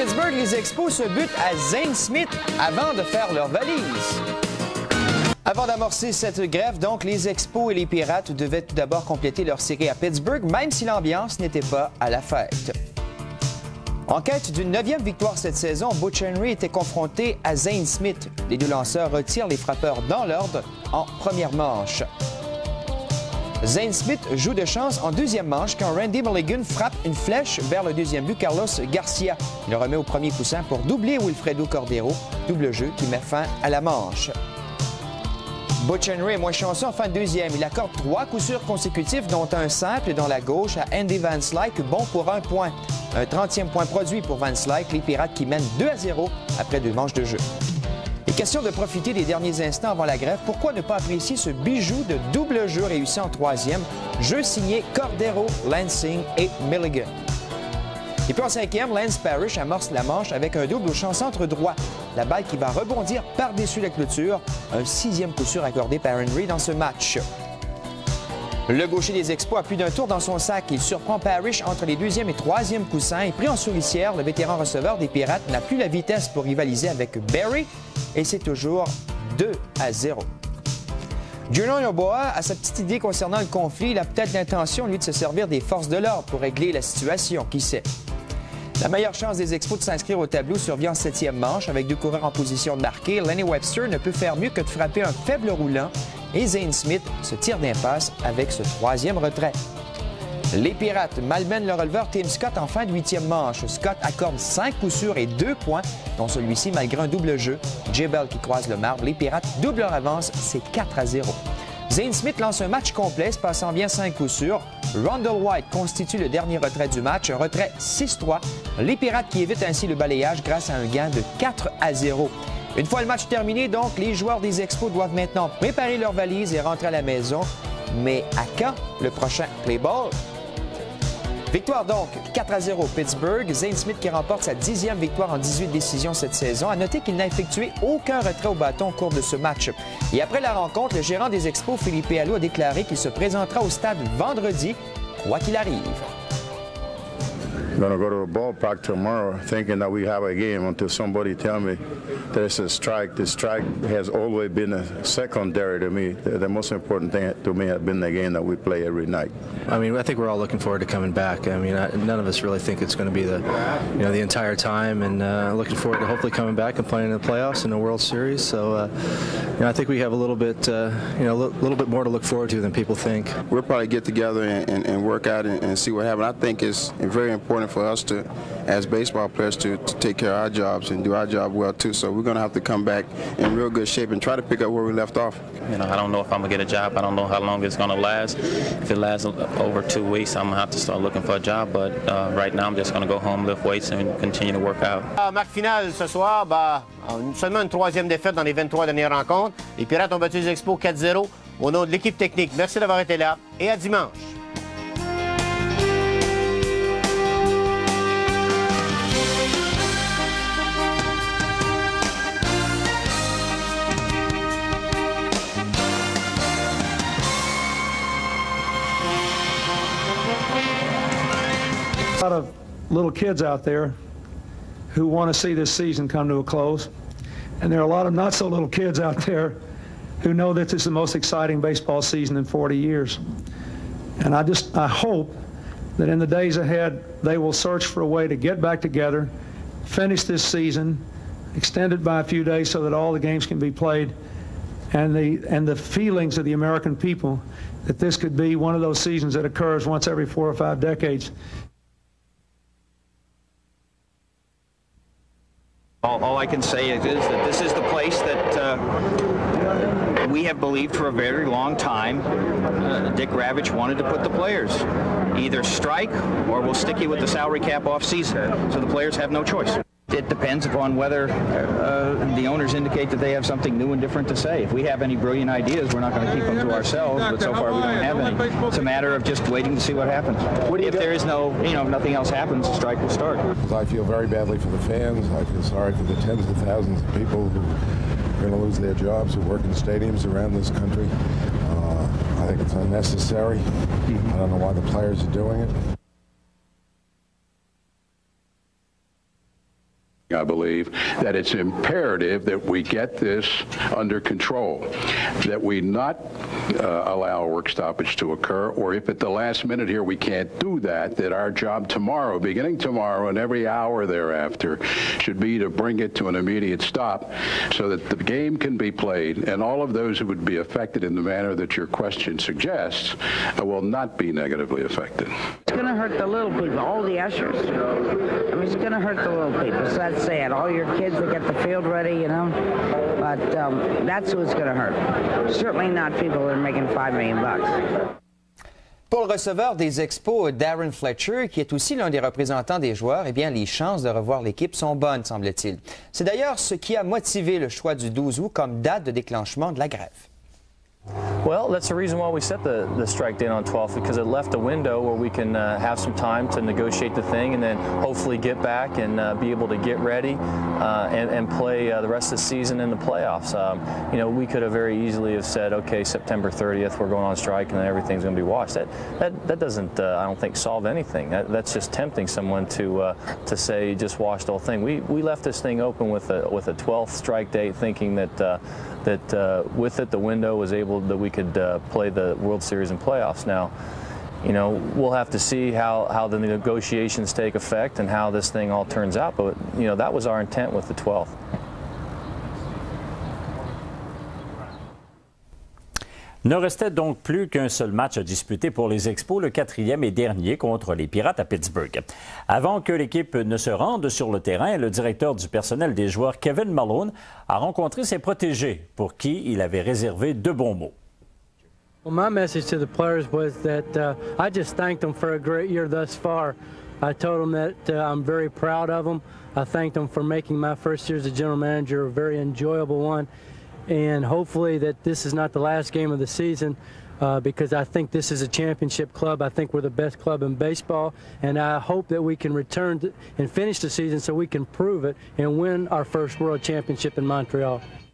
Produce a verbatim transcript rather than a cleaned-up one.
Pittsburgh, les Expos se butent à Zane Smith avant de faire leur valise. Avant d'amorcer cette grève, donc, les Expos et les Pirates devaient tout d'abord compléter leur série à Pittsburgh, même si l'ambiance n'était pas à la fête. En quête d'une neuvième victoire cette saison, Butch Henry était confronté à Zane Smith. Les deux lanceurs retirent les frappeurs dans l'ordre en première manche. Zane Smith joue de chance en deuxième manche quand Randy Mulligan frappe une flèche vers le deuxième but Carlos Garcia. Il le remet au premier coussin pour doubler Wilfredo Cordero, double jeu qui met fin à la manche. Butch Henry est moins chanceux en fin de deuxième. Il accorde trois coups sûrs consécutifs, dont un simple dans la gauche à Andy Van Slyke, bon pour un point. Un trentième point produit pour Van Slyke, les Pirates qui mènent deux à zéro après deux manches de jeu. Et question de profiter des derniers instants avant la grève, pourquoi ne pas apprécier ce bijou de double jeu réussi en troisième, jeu signé Cordero, Lansing et Milligan. Et puis en cinquième, Lance Parrish amorce la manche avec un double au champ centre droit. La balle qui va rebondir par-dessus la clôture. Un sixième coup sûr accordé par Henry dans ce match. Le gaucher des Expos a plus d'un tour dans son sac. Il surprend Parrish entre les deuxième et troisième coussins. Et pris en souricière, le vétéran receveur des Pirates n'a plus la vitesse pour rivaliser avec Barry. Et c'est toujours deux à zéro. Julian Yeboah a sa petite idée concernant le conflit. Il a peut-être l'intention, lui, de se servir des forces de l'ordre pour régler la situation. Qui sait? La meilleure chance des Expos de s'inscrire au tableau survient en septième manche. Avec deux coureurs en position de marquer, Lenny Webster ne peut faire mieux que de frapper un faible roulant et Zane Smith se tire d'impasse avec ce troisième retrait. Les Pirates malmènent le releveur Tim Scott en fin de huitième manche. Scott accorde cinq coups sûrs et deux points, dont celui-ci malgré un double jeu. J-Bell qui croise le marbre. Les Pirates doublent leur avance, c'est quatre à zéro. Zane Smith lance un match complet, se passant bien cinq coups sûrs. Rondell White constitue le dernier retrait du match, un retrait six trois. Les Pirates qui évitent ainsi le balayage grâce à un gain de quatre à zéro. Une fois le match terminé, donc, les joueurs des Expos doivent maintenant préparer leurs valises et rentrer à la maison. Mais à quand le prochain play ball? Victoire donc, quatre à zéro Pittsburgh. Zane Smith qui remporte sa dixième victoire en dix-huit décisions cette saison. À noter qu'il n'a effectué aucun retrait au bâton au cours de ce match. Et après la rencontre, le gérant des Expos, Philippe Alou, a déclaré qu'il se présentera au stade vendredi, quoi qu'il arrive. I'm going to go to a ballpark tomorrow thinking that we have a game until somebody tell me there's a strike. The strike has always been a secondary to me. The, the most important thing to me has been the game that we play every night. I mean, I think we're all looking forward to coming back. I mean, I, none of us really think it's going to be the, you know, the entire time, and uh, looking forward to hopefully coming back and playing in the playoffs and the World Series. So, uh, you know, I think we have a little bit, uh, you know, a little bit more to look forward to than people think. We'll probably get together and, and, and work out and, and see what happens. I think it's very important for us to, as baseball players, to, to take care of our jobs and do our job well too. So we're going to have to come back in real good shape and try to pick up where we left off. You know, I don't know if I'm gonna get a job. I don't know how long it's gonna last. If it lasts over two weeks, I'm gonna have to start looking for a job. But uh, right now, I'm just gonna go home, lift weights, and continue to work out. Ah, marque finale ce soir, bah, seulement une troisième défaite dans les vingt-trois dernières rencontres. Les Pirates ont battu les Expos quatre zéro. Au nom de l'équipe technique, merci d'avoir été là et à dimanche. A lot of little kids out there who want to see this season come to a close, and there are a lot of not so little kids out there who know that this is the most exciting baseball season in forty years. And I just I hope that in the days ahead they will search for a way to get back together, finish this season, extend it by a few days so that all the games can be played, and the and the feelings of the American people that this could be one of those seasons that occurs once every four or five decades. All, all I can say is, is that this is the place that uh, we have believed for a very long time. Uh, Dick Ravitch wanted to put the players. Either strike or we'll stick you with the salary cap off season. So the players have no choice. It depends upon whether uh, the owners indicate that they have something new and different to say. If we have any brilliant ideas, we're not going to keep them to ourselves, but so far we don't have any. It's a matter of just waiting to see what happens. If there is no, you know, if nothing else happens, the strike will start. I feel very badly for the fans. I feel sorry for the tens of thousands of people who are going to lose their jobs, who work in stadiums around this country. Uh, I think it's unnecessary. Mm-hmm. I don't know why the players are doing it. I believe that it's imperative that we get this under control, that we not uh, allow a work stoppage to occur, or if at the last minute here we can't do that, that our job tomorrow, beginning tomorrow and every hour thereafter, should be to bring it to an immediate stop so that the game can be played and all of those who would be affected in the manner that your question suggests uh, will not be negatively affected. It's going to hurt the little people, all the ushers. I mean, it's going to hurt the little people. So that's sad. All your kids that get the field ready, you know. But um, that's who it's going to hurt. Certainly not people that are making five million bucks. Pour le receveur des Expos, Darren Fletcher, qui est aussi l'un des représentants des joueurs, eh bien, les chances de revoir l'équipe sont bonnes, semble-t-il. C'est d'ailleurs ce qui a motivé le choix du douze août comme date de déclenchement de la grève. Well, that's the reason why we set the, the strike date on twelfth, because it left a window where we can uh, have some time to negotiate the thing and then hopefully get back and uh, be able to get ready uh, and, and play uh, the rest of the season in the playoffs. Um, you know, we could have very easily have said, okay, September thirtieth, we're going on strike and then everything's going to be washed. That, that, that doesn't, uh, I don't think, solve anything. That, that's just tempting someone to, uh, to say just wash the whole thing. We, we left this thing open with a, with a twelfth strike date thinking that, uh, that uh, with it the window was able that we could uh, play the World Series and playoffs. Now, you know, we'll have to see how, how the negotiations take effect and how this thing all turns out, but, you know, that was our intent with the twelfth. Ne restait donc plus qu'un seul match à disputer pour les Expos, le quatrième et dernier contre les Pirates à Pittsburgh. Avant que l'équipe ne se rende sur le terrain, le directeur du personnel des joueurs, Kevin Malone, a rencontré ses protégés pour qui il avait réservé de bons mots. Well, my message to the players was that uh, I just thanked them for a great year thus far. I told them that uh, I'm very proud of them. I thanked them for making my first year as a general manager a very enjoyable one. And hopefully that this is not the last game of the season uh, because I think this is a championship club. I think we're the best club in baseball, and I hope that we can return to, and finish the season so we can prove it and win our first World Championship in Montreal.